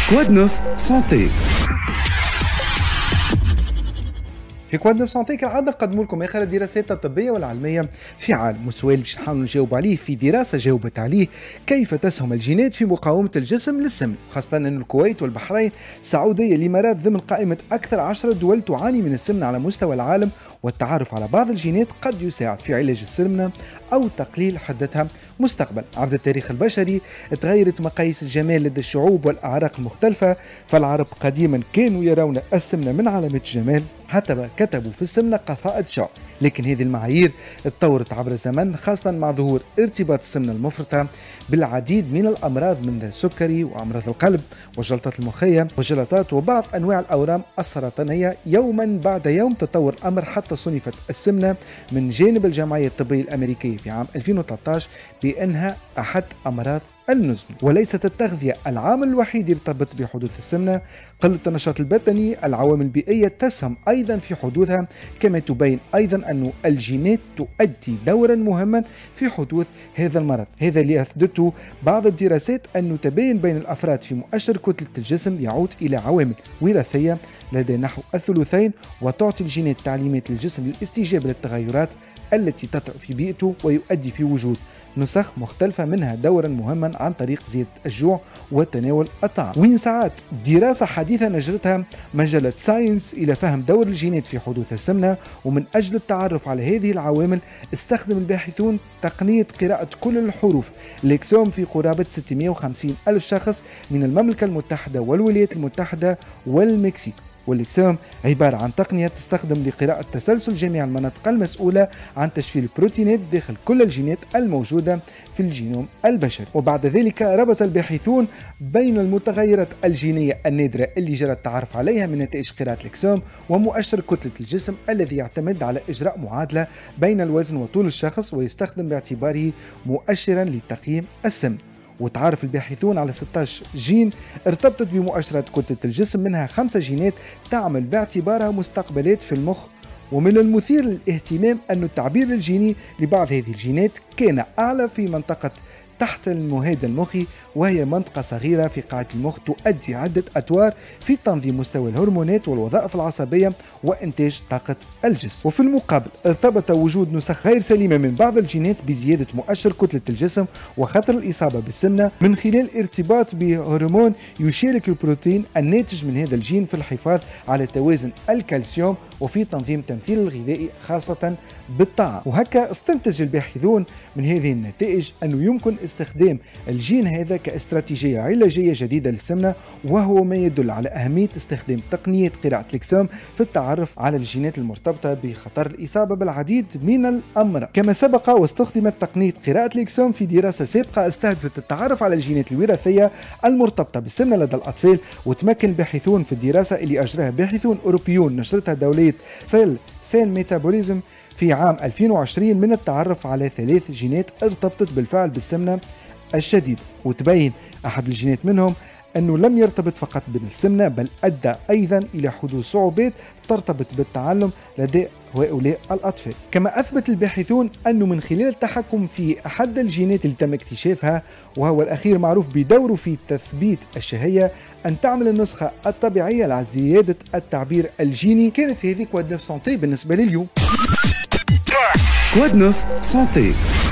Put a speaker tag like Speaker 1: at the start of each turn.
Speaker 1: كواد نوف سانتي.
Speaker 2: في كواد نوف سانتي كالعاده نقدموا لكم اخر الدراسات الطبيه والعلميه في عالم، والسؤال باش نحاولوا نجاوب عليه في دراسه جاوبت عليه كيف تسهم الجينات في مقاومه الجسم للسمن، خاصه ان الكويت والبحرين السعوديه الامارات ضمن قائمه اكثر 10 دول تعاني من السمنه على مستوى العالم، والتعرف على بعض الجينات قد يساعد في علاج السمنه او تقليل حدتها مستقبلا. عبر التاريخ البشري تغيرت مقاييس الجمال لدى الشعوب والاعراق المختلفه، فالعرب قديما كانوا يرون السمنه من علامات الجمال، حتى كتبوا في السمنه قصائد شعر، لكن هذه المعايير تطورت عبر الزمن، خاصه مع ظهور ارتباط السمنه المفرطه بالعديد من الامراض من السكري وامراض القلب والجلطات المخيه والجلطات وبعض انواع الاورام السرطانيه. يوما بعد يوم تطور الامر حتى صنفت السمنه من جانب الجمعيه الطبيه الامريكيه في عام 2013 بانها احد امراض المزمن، وليست التغذية العامل الوحيد يرتبط بحدوث السمنة. قلة النشاط البدني، العوامل البيئية تسهم أيضا في حدوثها، كما تبين أيضا أن الجينات تؤدي دورا مهما في حدوث هذا المرض. هذا اللي أثبته بعض الدراسات أنه تبين بين الأفراد في مؤشر كتلة الجسم يعود إلى عوامل وراثية لدى نحو الثلثين، وتعطي الجينات تعليمات للجسم للاستجابة للتغيرات التي تطرأ في بيئته، ويؤدي في وجود نسخ مختلفة منها دورا مهما عن طريق زيادة الجوع وتناول الطعام. وين ساعات دراسة حديثة نشرتها مجلة ساينس إلى فهم دور الجينات في حدوث السمنة، ومن أجل التعرف على هذه العوامل استخدم الباحثون تقنية قراءة كل الحروف الإكسوم في قرابة 650 ألف شخص من المملكة المتحدة والولايات المتحدة والمكسيك. والإكسوم عبارة عن تقنية تستخدم لقراءة تسلسل جميع المناطق المسؤولة عن تشفير البروتينات داخل كل الجينات الموجودة في الجينوم البشري. وبعد ذلك ربط الباحثون بين المتغيرات الجينية النادرة اللي جرى التعرف عليها من نتائج قراءة الإكسوم ومؤشر كتلة الجسم الذي يعتمد على إجراء معادلة بين الوزن وطول الشخص، ويستخدم باعتباره مؤشرا لتقييم السمن. وتعرف الباحثون على 16 جين ارتبطت بمؤشرات كتلة الجسم، منها 5 جينات تعمل باعتبارها مستقبلات في المخ. ومن المثير للاهتمام أن التعبير الجيني لبعض هذه الجينات كان أعلى في منطقة تحت المهاد المخي، وهي منطقة صغيرة في قاعدة المخ تؤدي عدة أدوار في تنظيم مستوى الهرمونات والوظائف العصبية وإنتاج طاقة الجسم. وفي المقابل ارتبط وجود نسخ غير سليمة من بعض الجينات بزيادة مؤشر كتلة الجسم وخطر الإصابة بالسمنة، من خلال ارتباط بهرمون يشارك البروتين الناتج من هذا الجين في الحفاظ على توازن الكالسيوم وفي تنظيم التمثيل الغذائي خاصة بالطعام. وهكا استنتج الباحثون من هذه النتائج أنه يمكن استخدام الجين هذا كاستراتيجية علاجية جديدة للسمنة، وهو ما يدل على أهمية استخدام تقنية قراءة الإكسوم في التعرف على الجينات المرتبطة بخطر الإصابة بالعديد من الأمراض. كما سبق واستخدمت تقنية قراءة الإكسوم في دراسة سابقة استهدفت التعرف على الجينات الوراثية المرتبطة بالسمنة لدى الأطفال، وتمكن الباحثون في الدراسة اللي أجراها باحثون أوروبيون نشرتها دولية سيل ميتابوليزم في عام 2020 من التعرف على 3 جينات ارتبطت بالفعل بالسمنة الشديد. وتبين أحد الجينات منهم أنه لم يرتبط فقط بالسمنة، بل أدى أيضا إلى حدوث صعوبات ترتبط بالتعلم لدى هؤلاء الأطفال. كما أثبت الباحثون أنه من خلال التحكم في أحد الجينات اللي تم اكتشافها، وهو الأخير معروف بدوره في تثبيت الشهية، أن تعمل النسخة الطبيعية على زيادة التعبير الجيني. كانت هذه كواد نوف سانتي بالنسبة لليوم.
Speaker 1: كواد نوف سانتي.